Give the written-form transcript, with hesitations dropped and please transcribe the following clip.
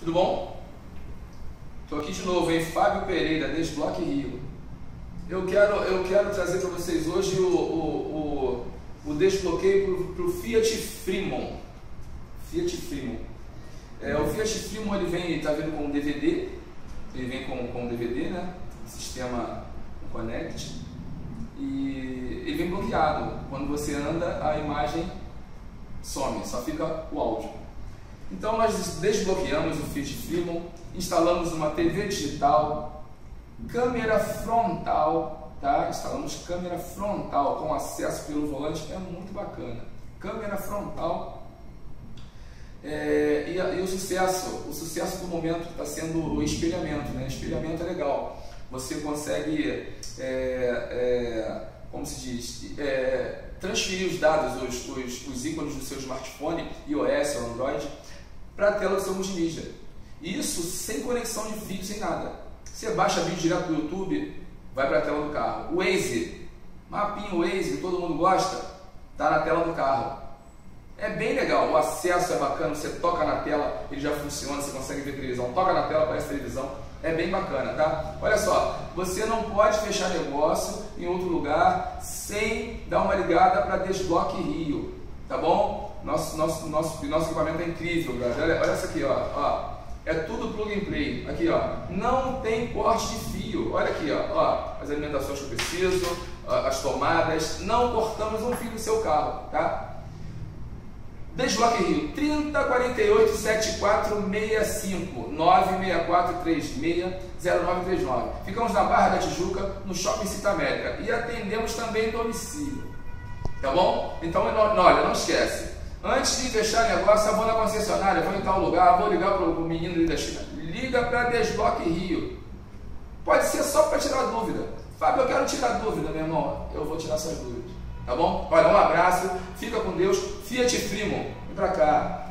Tudo bom? Estou aqui de novo, hein? Fábio Pereira, Desbloque Rio. Eu quero trazer para vocês hoje o desbloqueio para o Fiat Freemon. Fiat Freemon. O Fiat Freemon está vindo com um DVD. Ele vem com um DVD, né? Sistema Connect. E ele vem bloqueado. Quando você anda, a imagem some, só fica o áudio. Então nós desbloqueamos o Fiat Freemon, instalamos uma TV digital, câmera frontal, tá? Instalamos câmera frontal com acesso pelo volante, é muito bacana. Câmera frontal. E o sucesso do momento está sendo o espelhamento, né? Espelhamento é legal. Você consegue, como se diz, transferir os dados, os ícones do seu smartphone, iOS ou Android, para a tela do seu multimídia. Isso sem conexão de vídeo, sem nada. Você baixa vídeo direto do YouTube, vai para a tela do carro. O Waze, mapinha Waze, que todo mundo gosta, está na tela do carro. É bem legal, o acesso é bacana, você toca na tela, ele já funciona, você consegue ver televisão, toca na tela, aparece televisão, é bem bacana, tá? Olha só, você não pode fechar negócio em outro lugar sem dar uma ligada para Desbloque Rio, tá bom? Nosso equipamento é incrível, galera. Olha isso aqui, ó, é tudo plug and play, aqui, ó, não tem corte de fio, olha aqui, ó, as alimentações que eu preciso, as tomadas, não cortamos um fio do seu carro, tá? Desbloque Rio, 3048 7465 964 36 0939. Ficamos na Barra da Tijuca, no Shopping Cita América, e atendemos também em domicílio, tá bom? Então, olha, não esquece, antes de fechar negócio, eu vou na concessionária, vou em tal lugar, vou ligar para o menino ali da China, liga para Desbloque Rio. Pode ser só para tirar dúvida. Fábio, eu quero tirar dúvida, meu irmão, eu vou tirar suas dúvidas. Tá bom? Olha, um abraço, fica com Deus. Fiat Freemon, vem pra cá.